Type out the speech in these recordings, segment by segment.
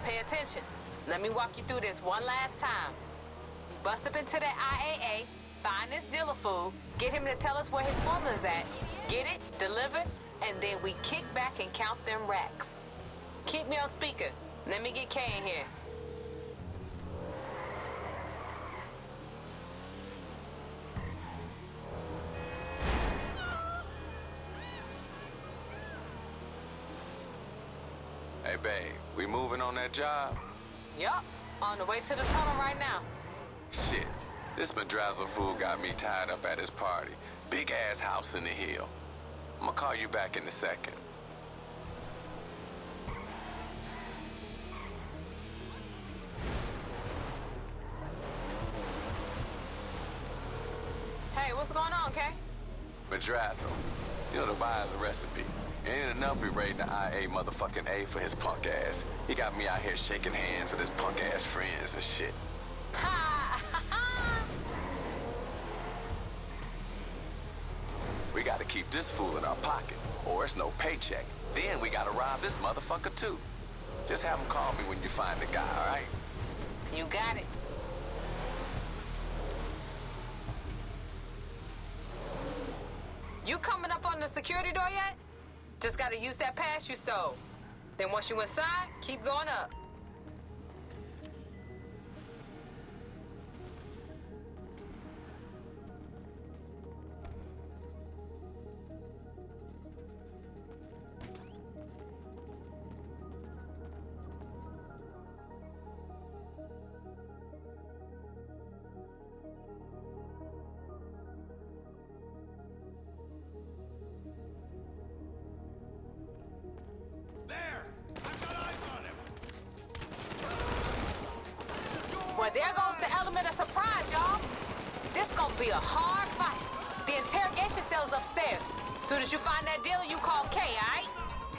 pay attention. Let me walk you through this one last time. You bust up into that IAA, find this dealer fool, get him to tell us where his formula's at, get it, deliver, and then we kick back and count them racks. Keep me on speaker. Let me get Kay in here. Hey, babe, we moving on that job? Yup, on the way to the tunnel right now. Shit, this Madrazo fool got me tied up at his party. Big-ass house in the hill. I'ma call you back in a second. Hey, what's going on, Kay? Madrazo, you know the buy the recipe. Ain't enough we raiding the IA motherfucking A for his punk ass. He got me out here shaking hands with his punk ass friends and shit. Ha! We gotta keep this fool in our pocket, or it's no paycheck. Then we gotta rob this motherfucker too. Just have him call me when you find the guy, alright? You got it. You coming up on the security door yet? Just gotta use that pass you stole. Then once you inside, keep going up. Well, there goes the element of surprise, y'all. This gonna be a hard fight. The interrogation cell's upstairs. Soon as you find that dealer, you call Kay, all right?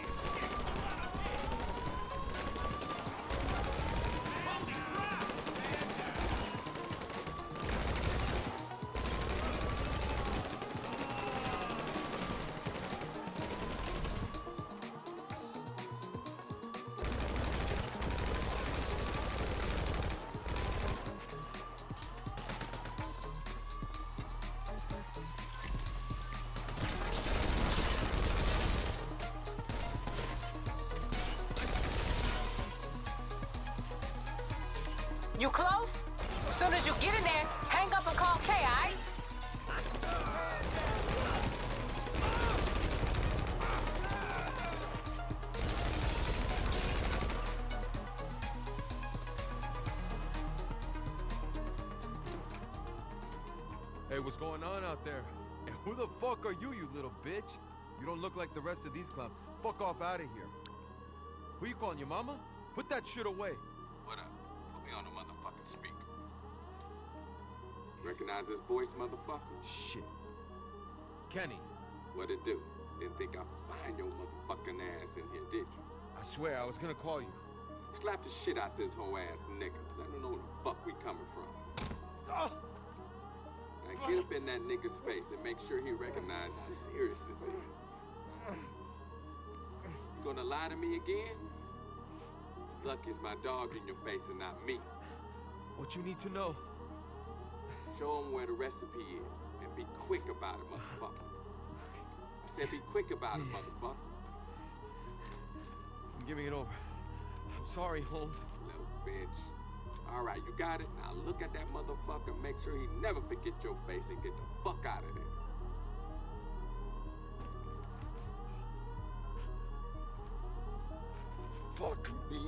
You close? As soon as you get in there, hang up and call Kay, all right? Hey, what's going on out there? And who the fuck are you, you little bitch? You don't look like the rest of these clowns. Fuck off out of here. Who you calling, your mama? Put that shit away. What up? Put me on the motherfucking speaker. Recognize his voice, motherfucker? Shit. Kenny. What it do? Didn't think I'd find your motherfucking ass in here, did you? I swear, I was gonna call you. Slap the shit out this whole ass nigga. Let him know where the fuck we coming from. Now get up in that nigga's face and make sure he recognize how serious this is. You gonna lie to me again? Lucky it's my dog in your face and not me. What you need to know? Show him where the recipe is and be quick about it, motherfucker. I said be quick about it, motherfucker. I'm giving it over. I'm sorry, Holmes. Little bitch. All right, you got it? Now look at that motherfucker and make sure he never forget your face and get the fuck out of there. Fuck me.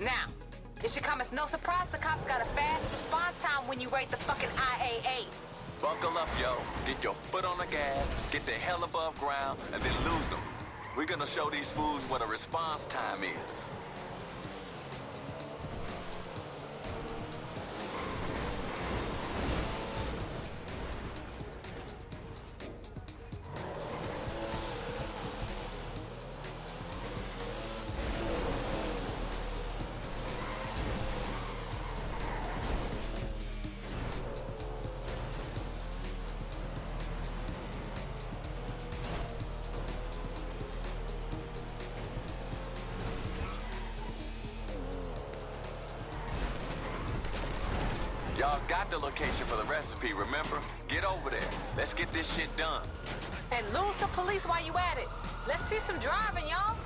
Now, it should come as no surprise the cops got a fast response time when you rate the fucking IAA. Buckle up, yo. Get your foot on the gas, get the hell above ground, and then lose them. We're gonna show these fools what a response time is. Y'all got the location for the recipe, remember? Get over there. Let's get this shit done. And lose the police while you at it. Let's see some driving, y'all.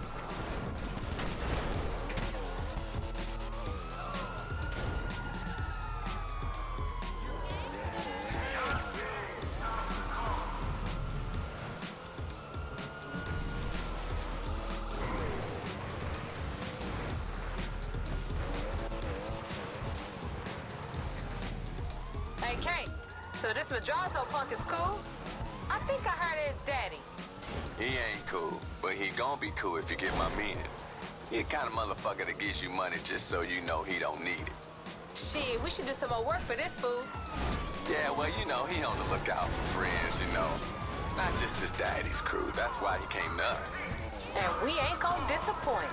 Hey, Kate, so this Madrazo punk is cool? I think I heard of his daddy. He ain't cool, but he gonna be cool if you get my meaning. He the kind of motherfucker that gives you money just so you know he don't need it. Shit, we should do some more work for this fool. Yeah, well, you know, he on the lookout for friends, you know. Not just his daddy's crew. That's why he came to us. And we ain't gonna disappoint.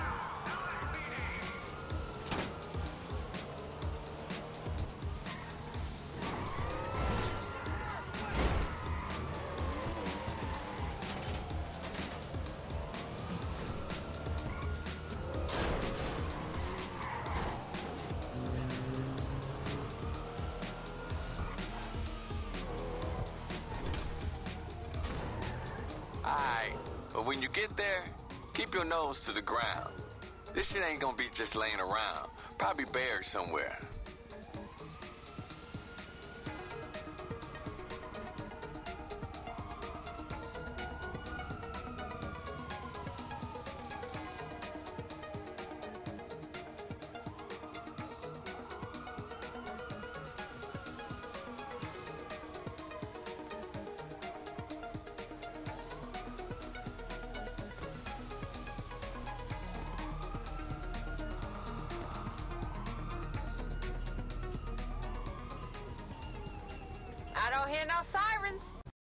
Alright, but when you get there, keep your nose to the ground. This shit ain't gonna be just laying around. Probably buried somewhere. I don't hear no sirens.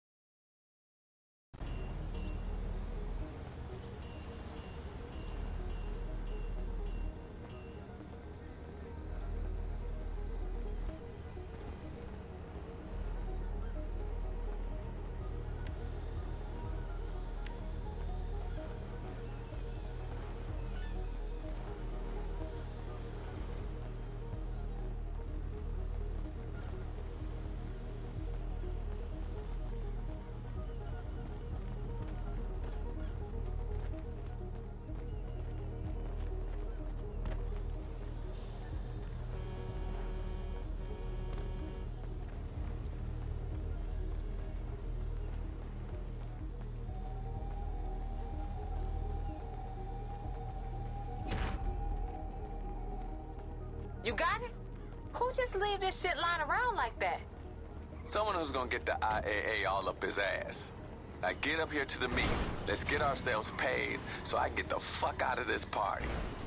You got it? Who just leave this shit lying around like that? Someone who's gonna get the IAA all up his ass. Now get up here to the meet. Let's get ourselves paid so I can get the fuck out of this party.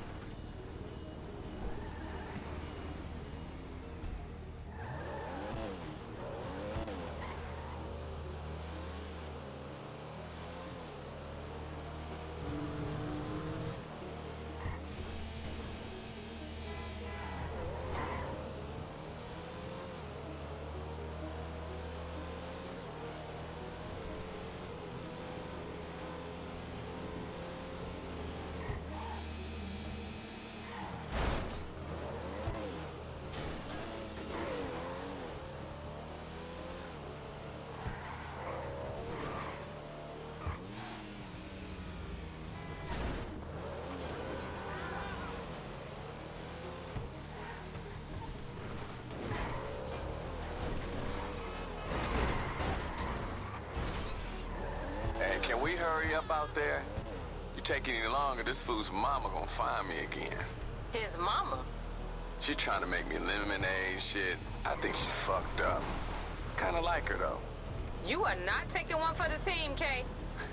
Can we hurry up out there? You take any longer, this fool's mama gonna find me again. His mama? She trying to make me lemonade shit. I think she fucked up. Kinda like her, though. You are not taking one for the team, Kay.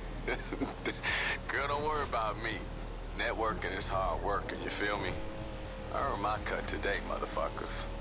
Girl, don't worry about me. Networking is hard work, and you feel me? I earned my cut today, motherfuckers.